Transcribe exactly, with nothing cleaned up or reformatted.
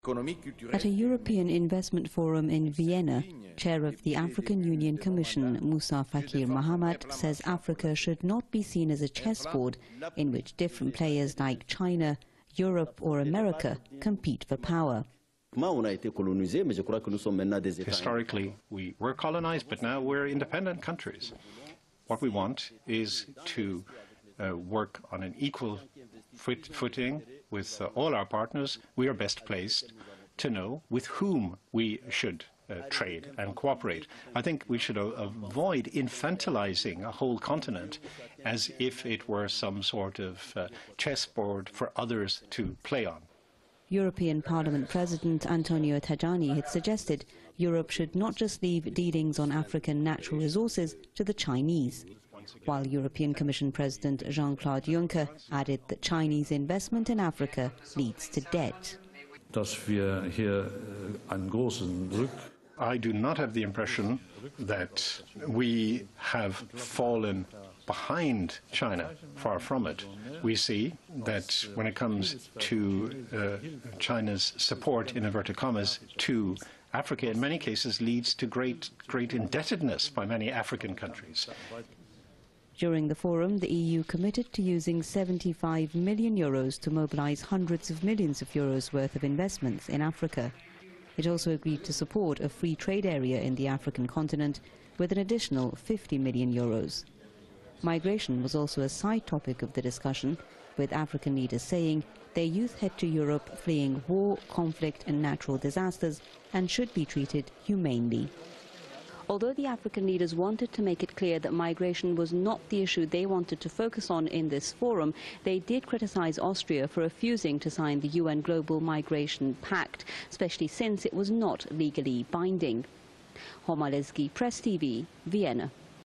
At a European investment forum in Vienna, chair of the African Union Commission, Moussa Fakir Mahamat, says Africa should not be seen as a chessboard in which different players like China, Europe or America compete for power. Historically, we were colonized, but now we're independent countries. What we want is to uh, work on an equal foot footing with uh, all our partners. We are best placed to know with whom we should uh, trade and cooperate. I think we should uh, avoid infantilizing a whole continent as if it were some sort of uh, chessboard for others to play on. European Parliament President Antonio Tajani had suggested Europe should not just leave dealings on African natural resources to the Chinese, while European Commission President Jean-Claude Juncker added that Chinese investment in Africa leads to debt. I do not have the impression that we have fallen behind China. Far from it. We see that when it comes to uh, China's support, in inverted commas, to Africa, in many cases leads to great, great indebtedness by many African countries. During the forum, the E U committed to using seventy-five million euros to mobilize hundreds of millions of euros worth of investments in Africa. It also agreed to support a free trade area in the African continent with an additional fifty million euros. Migration was also a side topic of the discussion, with African leaders saying their youth head to Europe fleeing war, conflict and natural disasters and should be treated humanely. Although the African leaders wanted to make it clear that migration was not the issue they wanted to focus on in this forum, they did criticize Austria for refusing to sign the U N Global Migration Pact, especially since it was not legally binding. Homaleski, Press T V, Vienna.